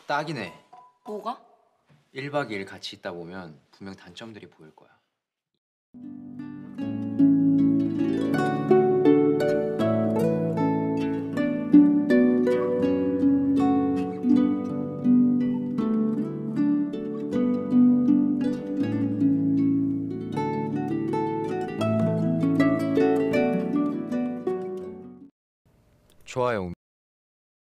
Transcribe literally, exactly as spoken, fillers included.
딱이네. 뭐가? 일 박 이 일 같이 있다 보면 분명 단점들이 보일 거야. 좋아요.